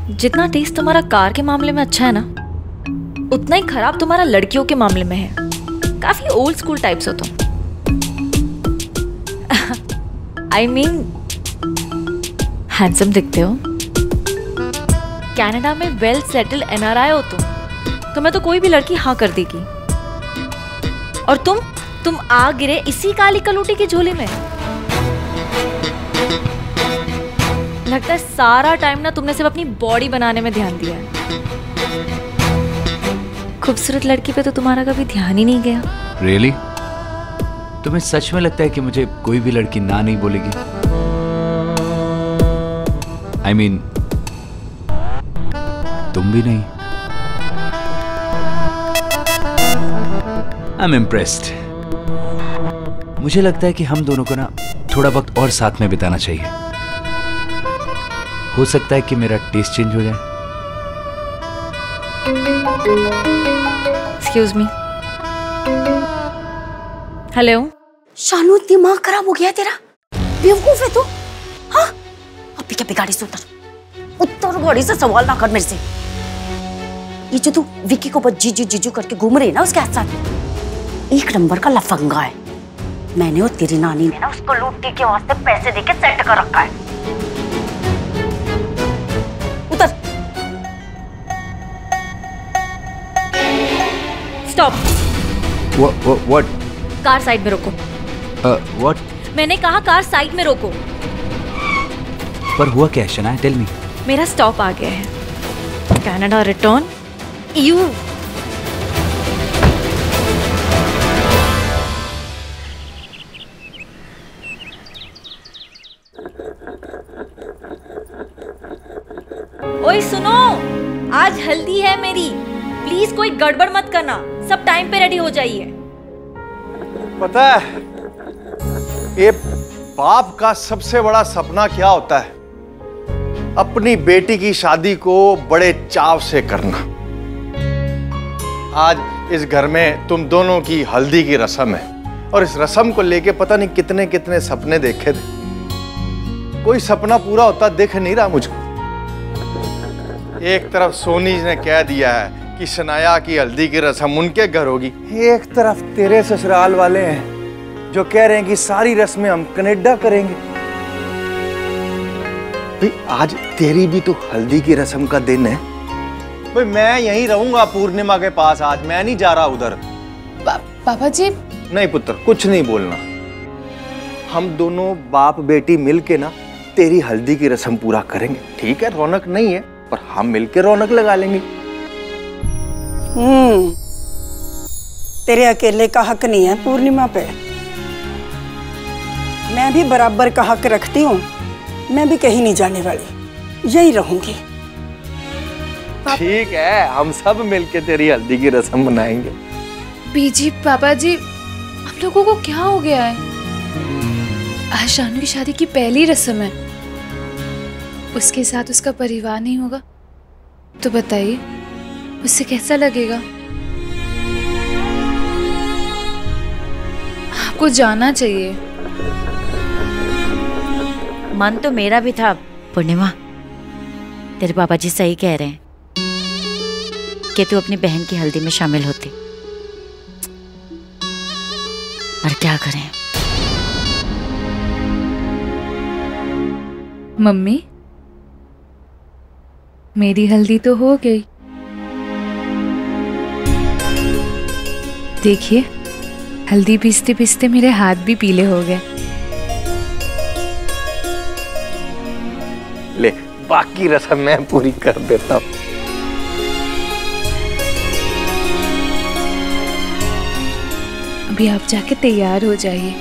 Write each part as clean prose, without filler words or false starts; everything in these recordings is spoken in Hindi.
जितना टेस्ट तुम्हारा कार के मामले में अच्छा है ना, उतना ही खराब तुम्हारा लड़कियों के मामले में है। काफी ओल्ड स्कूल टाइप्स हो तुम। आई मीन हैंडसम दिखते हो, कनाडा में वेल सेटल्ड एनआरआई हो तुम्हें तो कोई भी लड़की हाँ कर देगी। और तुम आ गिरे इसी काली कलूटी की झोली में। लगता है सारा टाइम ना तुमने सिर्फ अपनी बॉडी बनाने में ध्यान दिया है। खूबसूरत लड़की पे तो तुम्हारा कभी ध्यान ही नहीं गया। Really? तुम्हें सच में लगता है कि मुझे कोई भी लड़की ना नहीं बोलेगी? I mean, तुम भी नहीं। I'm impressed. मुझे लगता है कि हम दोनों को ना थोड़ा वक्त और साथ में बिताना चाहिए। हो सकता है कि मेरा टेस्ट चेंज हो जाए। Excuse me. हेलो। शानू, दिमाग खराब हो गया तेरा? बेवकूफ है तू? हाँ? अभी क्या गाड़ी से उतर गाड़ी से, सवाल ना कर मेरे से। ये जो तू विकी को बस जीजू जीजू करके घूम रही है ना, उसके साथ एक नंबर का लफंगा है। मैंने और तेरी नानी ने ना उसको लूटने के वास्ते पैसे देके सेट कर रखा है। उतर। स्टॉप। What? कार साइड में रोको। What? मैंने कहा कार साइड में रोको। पर हुआ क्या है शनाया? Tell me. मेरा स्टॉप आ गया है। Canada return. यू। ओए सुनो, आज हल्दी है मेरी। प्लीज कोई गड़बड़ मत करना, सब टाइम पे रेडी हो जाइए। पता है ये बाप का सबसे बड़ा सपना क्या होता है? अपनी बेटी की शादी को बड़े चाव से करना। आज इस घर में तुम दोनों की हल्दी की रस्म है और इस रस्म को लेके पता नहीं कितने कितने सपने देखे थे। कोई सपना पूरा होता दिख नहीं रहा मुझको। एक तरफ सोनी ने कह दिया है कि शनाया की हल्दी की रस्म उनके घर होगी, एक तरफ तेरे ससुराल वाले हैं जो कह रहे हैं कि सारी रस्में हम कनाडा करेंगे। भाई आज तेरी भी तो हल्दी की रस्म का दिन है। भाई मैं यहीं रहूंगा पूर्णिमा के पास, आज मैं नहीं जा रहा उधर। पापा जी। नहीं पुत्र, कुछ नहीं बोलना। हम दोनों बाप बेटी मिलके ना तेरी हल्दी की रस्म पूरा करेंगे। ठीक है, रौनक नहीं है पर हम मिलके रौनक लगा लेंगे। तेरे अकेले का हक नहीं है पूर्णिमा पे। मैं भी बराबर का हक रखती हूँ। मैं भी कहीं नहीं जाने वाली, यही रहूंगी। ठीक है, हम सब मिलके तेरी हल्दी की रस्म मनाएंगे। बीजी पापा जी, हम लोगों को क्या हो गया है? आज शानू की शादी की पहली रस्म है, उसके साथ उसका परिवार नहीं होगा तो बताइए उससे कैसा लगेगा? आपको जाना चाहिए। मन तो मेरा भी था पूर्णिमा, तेरे पापा जी सही कह रहे हैं कि तू अपनी बहन की हल्दी में शामिल होती, पर क्या करें। मम्मी, मेरी हल्दी तो हो गई। देखिए, हल्दी पीसते पीसते मेरे हाथ भी पीले हो गए। ले, बाकी रस्म मैं पूरी कर देता हूँ। अभी आप जाके तैयार हो जाइए।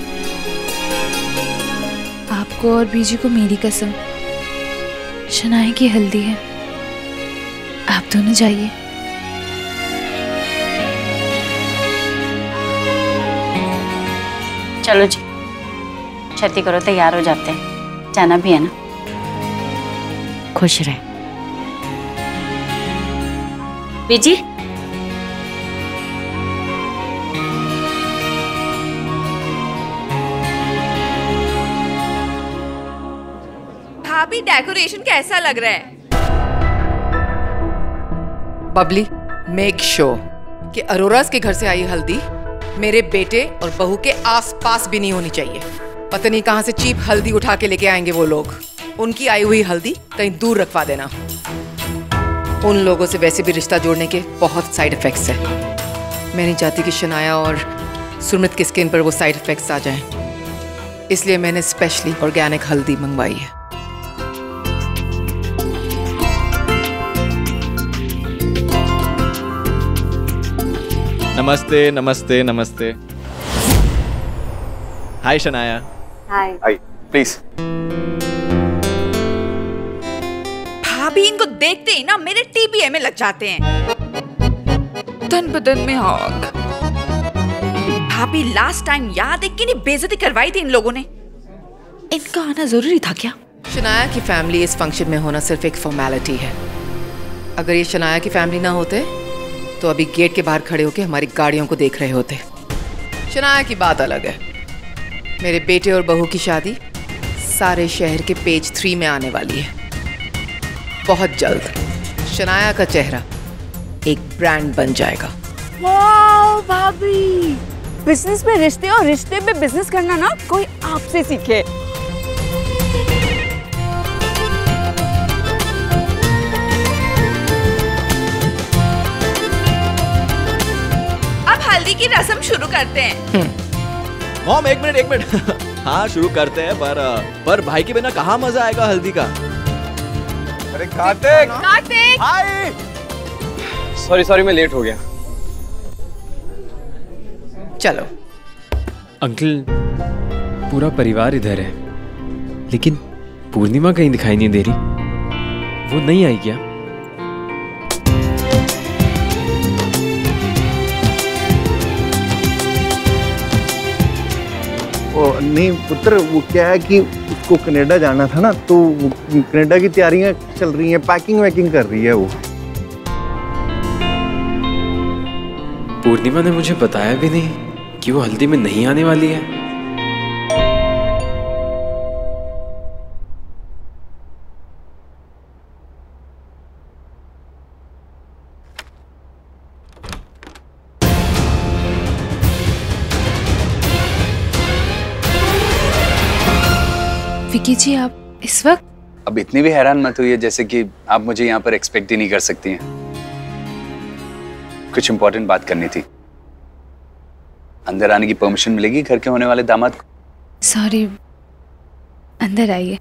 आपको और बीजी को मेरी कसम, शनाया की हल्दी है। आप दोनों जाइए। चलो जी, छती करो, तैयार हो जाते हैं, जाना भी है ना। खुश रहे बीजी। भाभी, डेकोरेशन कैसा लग रहा है? बबली, मेक श्योर कि अरोरास के घर से आई हल्दी मेरे बेटे और बहू के आसपास भी नहीं होनी चाहिए। पता नहीं कहां से चीप हल्दी उठा के लेके आएंगे वो लोग। उनकी आई हुई हल्दी कहीं दूर रखवा देना। उन लोगों से वैसे भी रिश्ता जोड़ने के बहुत साइड इफेक्ट्स हैं। मैं नहीं चाहती कि शनाया और सुमित की स्किन पर वो साइड इफेक्ट्स आ जाएं। इसलिए मैंने स्पेशली ऑर्गेनिक हल्दी मंगवाई है। नमस्ते नमस्ते नमस्ते। Hi Shanaya. Hi. Hi, please. भाभी इनको देखते ही ना मेरे टीबीए में लग जाते हैं। तन बदन में आग। भाभी लास्ट टाइम याद है कि नहीं बेइज्जती करवाई थी इन लोगों ने। इनका आना जरूरी था क्या? शनाया की फैमिली इस फंक्शन में होना सिर्फ एक फॉर्मेलिटी है। अगर ये शनाया की फैमिली ना होते तो अभी गेट के बाहर खड़े होकर हमारी गाड़ियों को देख रहे होते। शनाया की बात अलग है। मेरे बेटे और बहू की शादी सारे शहर के पेज 3 में आने वाली है। बहुत जल्द शनाया का चेहरा एक ब्रांड बन जाएगा। वाह भाभी, बिजनेस में रिश्ते और रिश्ते में बिजनेस करना ना कोई आपसे सीखे। अब हल्दी की रस्म शुरू करते हैं। मॉम एक मिनट। हाँ शुरू करते हैं, पर भाई के बिना कहाँ मजा आएगा हल्दी का। अरे कार्तिक। कार्तिक। हाय। सॉरी मैं लेट हो गया। चलो। अंकल, पूरा परिवार इधर है, लेकिन पूर्णिमा कहीं दिखाई नहीं दे रही। वो नहीं आई क्या? नहीं पुत्र, वो क्या है कि उसको कनाडा जाना था ना, तो कनाडा की तैयारियां चल रही हैं, पैकिंग वैकिंग कर रही है वो। पूर्णिमा ने मुझे बताया भी नहीं कि वो हल्दी में नहीं आने वाली है। विकी जी, आप इस वक्त? अब इतनी भी हैरान मत हुई है जैसे कि आप मुझे यहाँ पर एक्सपेक्ट ही नहीं कर सकती हैं। कुछ इंपॉर्टेंट बात करनी थी। अंदर आने की परमिशन मिलेगी घर के होने वाले दामाद को? सॉरी, अंदर आइए।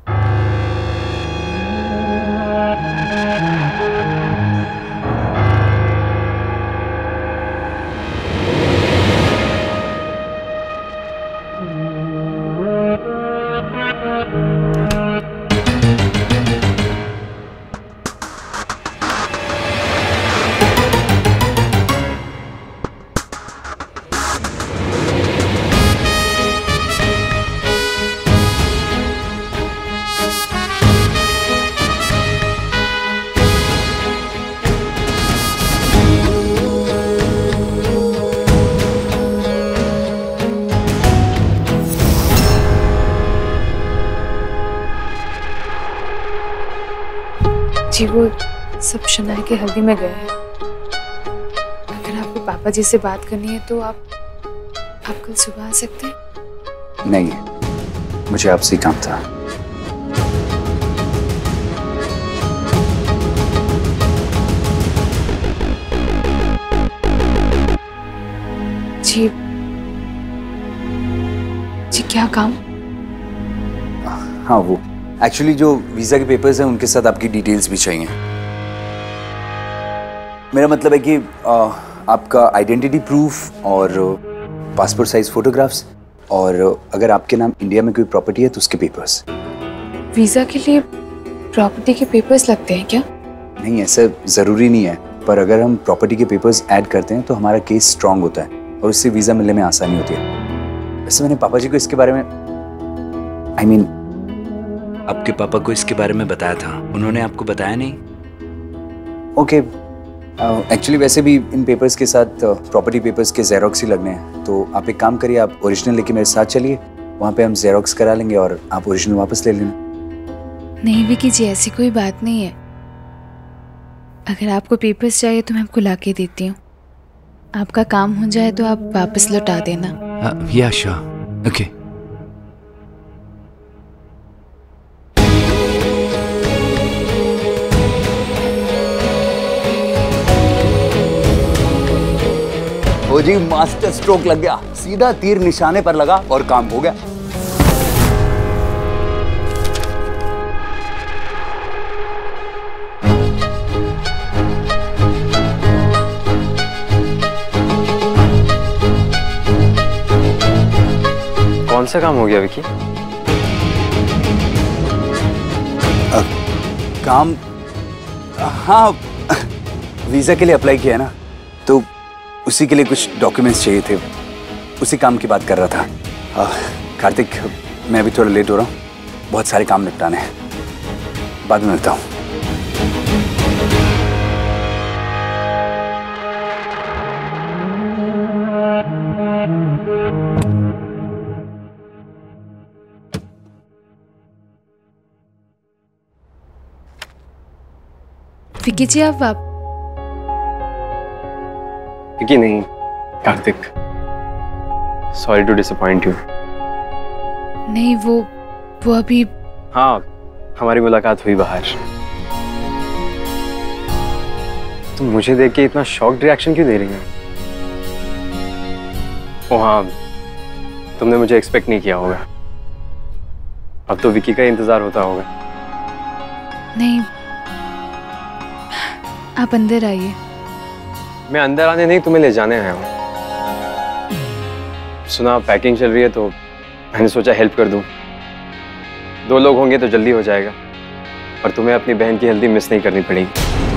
जी, वो सब शनाया के हल्दी में गए हैं। अगर आपको पापा जी से बात करनी है तो आप कल सुबह आ सकते हैं। नहीं, मुझे आपसे ही काम था। जी क्या काम? हाँ, वो एक्चुअली जो वीजा के पेपर्स हैं उनके साथ आपकी डिटेल्स भी चाहिए। मेरा मतलब है कि आपका आइडेंटिटी प्रूफ और पासपोर्ट साइज फोटोग्राफ्स, और अगर आपके नाम इंडिया में कोई प्रॉपर्टी है तो उसके पेपर्स। वीजा के लिए प्रॉपर्टी के पेपर्स लगते हैं क्या? नहीं, ऐसा जरूरी नहीं है, पर अगर हम प्रॉपर्टी के पेपर्स ऐड करते हैं तो हमारा केस स्ट्रांग होता है और उससे वीजा मिलने में आसानी होती है। वैसे मैंने पापा जी को इसके बारे में आपके पापा को इसके बारे में बताया था, उन्होंने आपको बताया नहीं? ओके, एक्चुअली वैसे भी इन पेपर्स के साथ प्रॉपर्टी पेपर्स के जेरोक्स ही लगने हैं, तो आप एक काम करिए, आप ओरिजिनल लेके मेरे साथ चलिए, वहाँ पे हम जेरोक्स करा लेंगे और आप ओरिजिनल वापस ले लेना। नहीं विकी जी, ऐसी कोई बात नहीं है। अगर आपको पेपर्स चाहिए तो मैं आपको ला के देती हूँ। आपका काम हो जाए तो आप वापस लौटा देना। या श्योर, ओके। ओ जी, मास्टर स्ट्रोक लग गया, सीधा तीर निशाने पर लगा और काम हो गया। कौन सा काम हो गया विकी? काम, हाँ, वीजा के लिए अप्लाई किया है ना, तो उसी के लिए कुछ डॉक्यूमेंट्स चाहिए थे, उसी काम की बात कर रहा था। कार्तिक, मैं अभी थोड़ा लेट हो रहा हूँ, बहुत सारे काम निपटाने हैं, बाद में मिलता हूँ। विकी जी, आप विकी नहीं, Kartik. Sorry to disappoint you. नहीं, वो अभी। हाँ, हमारी मुलाकात हुई बाहर। तुम मुझे देख के इतना शॉक्ड रिएक्शन क्यों दे रही हो? ओ हाँ, तुमने मुझे एक्सपेक्ट नहीं किया होगा। अब तो विकी का इंतजार होता होगा। नहीं, आप अंदर आइए। मैं अंदर आने नहीं, तुम्हें ले जाने आया हूँ। सुना पैकिंग चल रही है तो मैंने सोचा हेल्प कर दूं। 2 लोग होंगे तो जल्दी हो जाएगा और तुम्हें अपनी बहन की हल्दी मिस नहीं करनी पड़ेगी।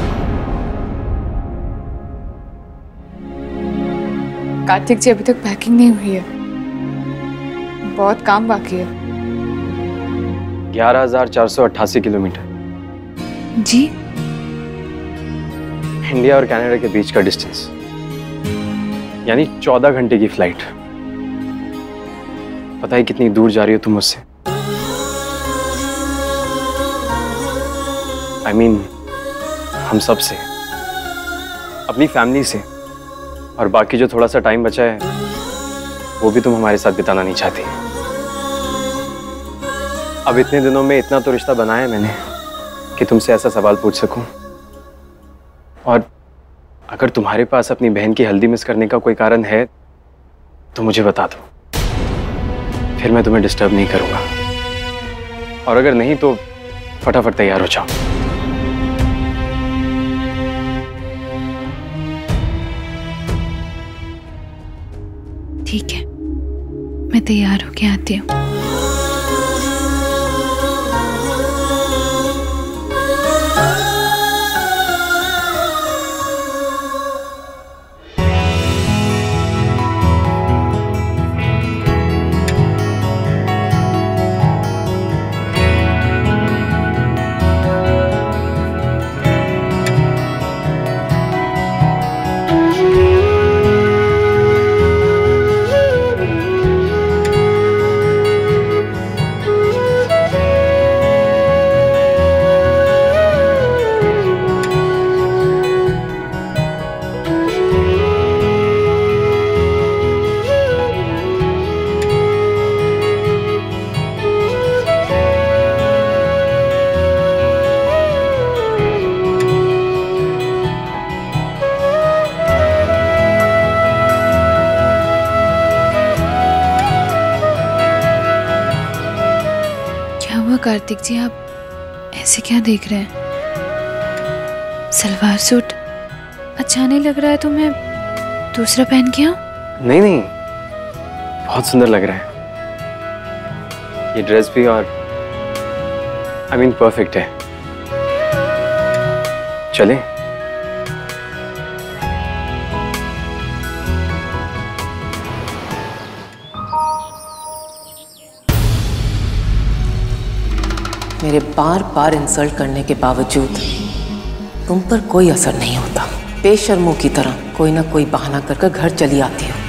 कार्तिक जी, अभी तक पैकिंग नहीं हुई है, बहुत काम बाकी है। 11,488 किलोमीटर। जी? इंडिया और कनाडा के बीच का डिस्टेंस, यानी 14 घंटे की फ्लाइट। पता है कितनी दूर जा रही हो तुम मुझसे? I mean, हम सब से, अपनी फैमिली से, और बाकी जो थोड़ा सा टाइम बचा है वो भी तुम हमारे साथ बिताना नहीं चाहती। अब इतने दिनों में इतना तो रिश्ता बनाया है मैंने कि तुमसे ऐसा सवाल पूछ सकूं। और अगर तुम्हारे पास अपनी बहन की हल्दी मिस करने का कोई कारण है तो मुझे बता दो, फिर मैं तुम्हें डिस्टर्ब नहीं करूंगा। और अगर नहीं तो फटाफट तैयार हो जाओ। ठीक है, मैं तैयार होके आती हूँ। कार्तिक जी, आप ऐसे क्या देख रहे हैं? सलवार सूट अच्छा नहीं लग रहा है तो मैं दूसरा पहन के आऊं? नहीं नहीं, बहुत सुंदर लग रहा है ये ड्रेस भी, और आई मीन परफेक्ट है। चलें? मेरे बार बार इंसल्ट करने के बावजूद तुम पर कोई असर नहीं होता। बेशर्मों की तरह कोई ना कोई बहाना कर घर चली आती हो।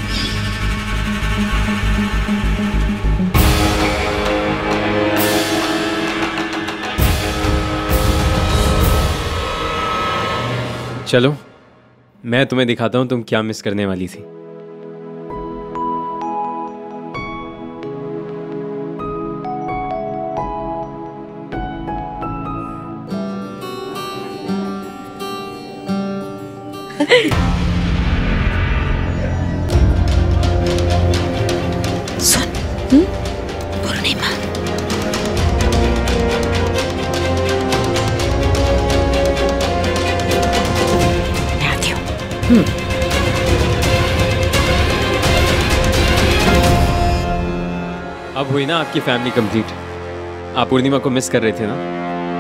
चलो मैं तुम्हें दिखाता हूँ तुम क्या मिस करने वाली थी। सुन, पूर्णिमा, मैं आती हूँ। अब हुई ना आपकी फैमिली कंप्लीट। आप पूर्णिमा को मिस कर रहे थे ना?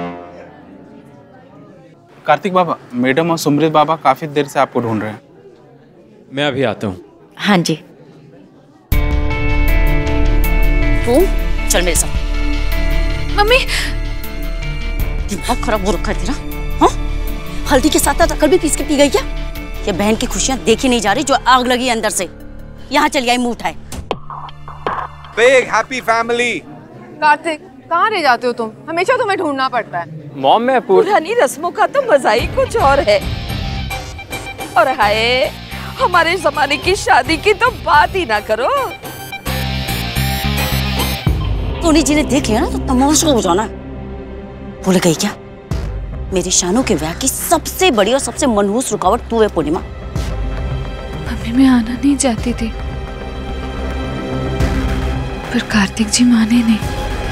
कार्तिक बाबा, मैडम और सुमृत बाबा काफी देर से आपको ढूंढ रहे हैं। मैं अभी आता हूँ। हाँ जी, तू चल मेरे साथ। मम्मी, दिमाग खराब हो रखा है तेरा? हाँ, हल्दी के साथ साथ अकल भी पीस के पी गई क्या? ये बहन की खुशियां देखी नहीं जा रही जो आग लगी अंदर से। यहाँ चली आई मुंह उठाए। Big happy family. कार्तिक, कहाँ रह जाते हो तुम? हमेशा तुम्हें ढूंढना पड़ता है। मॉम, मैं पुरानी रस्मों का तो मजा ही कुछ और है। और हाय, हमारे जमाने की शादी की तो बात ही ना करो। टोनी जी ने देख लिया ना तो तमाशा हो जाना। भूल गई क्या? मेरी शानू के ब्याह की सबसे बड़ी और सबसे मनहूस रुकावट तू है पूर्णिमा। मम्मी, मैं आना नहीं चाहती थी पर कार्तिक जी माने नहीं।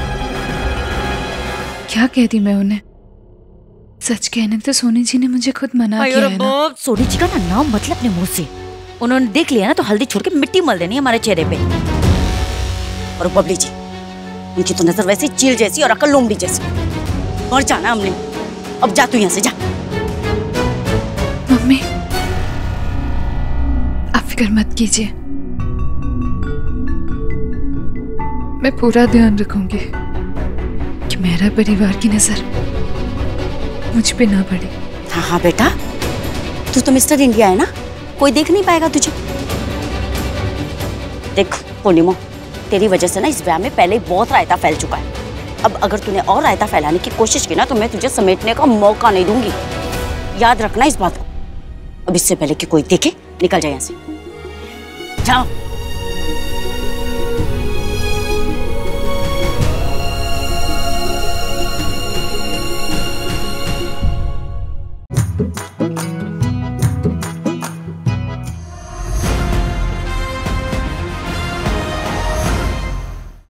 क्या कहती मैं उन्हें? सच कहने तो सोनी जी ने मुझे खुद मना किया है ना। सोनी जी का ना नाम मतलब अपने मुंह से। उन्होंने देख लिया ना तो हल्दी छोड़ के मिट्टी मल देनी हमारे चेहरे पे। और बबली जी, उनकी तो नजर वैसे चील जैसी और अकल लोमड़ी जैसी। मर जाना हमने। अब जा तू यहाँ से, जा। मम्मी, आप फिक्र मत कीजिए, मैं पूरा ध्यान रखूंगी कि मेरा परिवार की नजर मुझ पे ना पड़े। हाँ हाँ बेटा, तू तो मिस्टर इंडिया है ना, कोई देख नहीं पाएगा तुझे। देख पूर्णिमा, तेरी वजह से ना इस ब्याह में पहले ही बहुत रायता फैल चुका है। अब अगर तूने और रायता फैलाने की कोशिश की ना तो मैं तुझे समेटने का मौका नहीं दूंगी। याद रखना इस बात को। अब इससे पहले कि कोई देखे, निकल जाए यहाँ से। जाओ।